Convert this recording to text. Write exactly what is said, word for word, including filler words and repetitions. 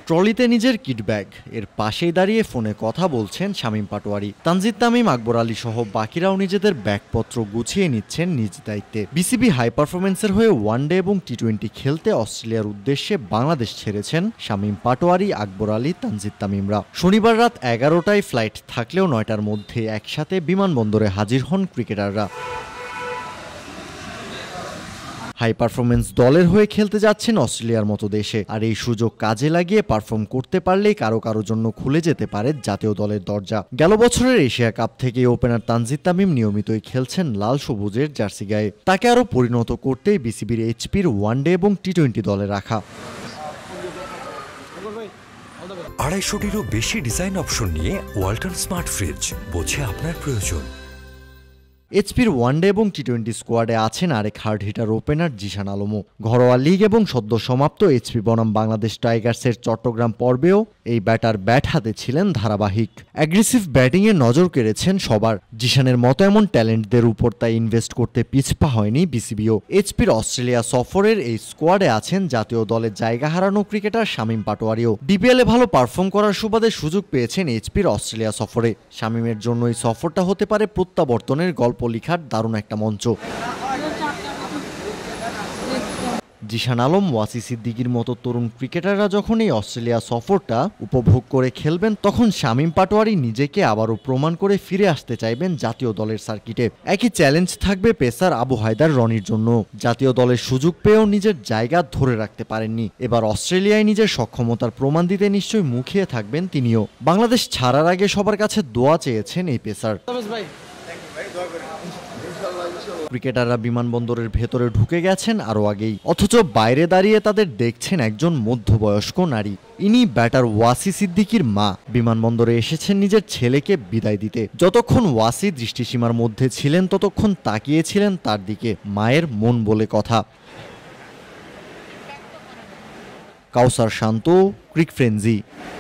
ট্রলিতে নিজের kit bag, এর পাশেই দাঁড়িয়ে ফোনে কথা বলছেন শামীম পাটোয়ারি। তানজিদ তামিম, আকবর আলী সহ বাকিরাও নিজেদের ব্যাগপত্র গুছিয়ে নিচ্ছেন নিজ দায়িত্বে। বিসিবি হাই পারফরমেন্সের হয়ে ওয়ানডে এবং টি টোয়েন্টি খেলতে অস্ট্রেলিয়ার উদ্দেশ্যে বাংলাদেশ ছেড়েছেন শামীম পাটোয়ারি, আকবর আলী, তানজিদ তামিমরা। শনিবার রাত এগারোটায় ফ্লাইট থাকলেও নয়টার মধ্যে একসাথে বিমানবন্দরে হাজির হন ক্রিকেটাররা। হাই পারফরমেন্স দলের হয়ে খেলতে যাচ্ছেন অস্ট্রেলিয়ার মতো দেশে, আর এই সুযোগ কাজে লাগিয়ে পারফর্ম করতে পারলেই কারো কারো জন্য খুলে যেতে পারে জাতীয় দলের দরজা। গেল বছরের এশিয়া কাপ থেকে ওপেনার তানজিদ তামিম নিয়মিতই খেলছেন লাল সবুজের জার্সি গায়ে। তাকে আরও পরিণত করতেই বিসিবির এইচপির ওয়ানডে এবং টি টোয়েন্টি দলে রাখা। আড়াইশোটিরও বেশি ডিজাইন অপশন নিয়ে ওয়ালটন স্মার্ট ফ্রিজ, বোঝে আপনার প্রয়োজন। এইচপির ওয়ানডে এবং টি টোয়েন্টি স্কোয়াডে আছেন আরেক হার্ড হিটার ওপেনার জিশান আলমও। ঘরোয়া লিগ এবং সদ্য সমাপ্ত এইচপি বনাম বাংলাদেশ টাইগার্সের চট্টগ্রাম পর্বেও এই ব্যাটার ব্যাট হাতে ছিলেন ধারাবাহিক। অ্যাগ্রেসিভ ব্যাটিংয়ে নজর কেড়েছেন সবার। জিশানের মতো এমন ট্যালেন্টদের উপর তাই ইনভেস্ট করতে পিছপা হয়নি বিসিবিও। এইচপির অস্ট্রেলিয়া সফরের এই স্কোয়াডে আছেন জাতীয় দলের জায়গা হারানো ক্রিকেটার শামীম পাটোয়ারিও। ডিপিএলে ভালো পারফর্ম করার সুবাদে সুযোগ পেয়েছেন এইচপির অস্ট্রেলিয়া সফরে। শামীমের জন্য এই সফরটা হতে পারে প্রত্যাবর্তনের গল্প লিখার দারুণ একটা মঞ্চ। জিশান আলম, ওয়াসি সিদ্দিকীর মতো তরুণ ক্রিকেটাররা যখন এই অস্ট্রেলিয়া সফরটা উপভোগ করে খেলবেন, তখন শামীম পাটোয়ারি নিজেকে আবারও প্রমাণ করে ফিরে আসতে চাইবেন জাতীয় দলের সার্কিটে। একই চ্যালেঞ্জ থাকবে পেসার আবু হায়দার রনির জন্য। জাতীয় দলের সুযোগ পেয়েও নিজের জায়গা ধরে রাখতে পারেননি। এবার অস্ট্রেলিয়ায় নিজের সক্ষমতার প্রমাণ দিতে নিশ্চয়ই মুখিয়ে থাকবেন তিনিও। বাংলাদেশ ছাড়ার আগে সবার কাছে দোয়া চেয়েছেন এই পেসার। ক্রিকেটাররা বিমানবন্দরের ভেতরে ঢুকে গেছেন আরও আগেই, অথচ বাইরে দাঁড়িয়ে তাদের দেখছেন একজন মধ্যবয়স্ক নারী। ইনি ব্যাটার ওয়াসি সিদ্দিকীর মা। বিমানবন্দরে এসেছেন নিজের ছেলেকে বিদায় দিতে। যতক্ষণ ওয়াসি দৃষ্টিসীমার মধ্যে ছিলেন ততক্ষণ তাকিয়েছিলেন তার দিকে। মায়ের মন বলে কথা। Kausar Shanto, Cric frenzy.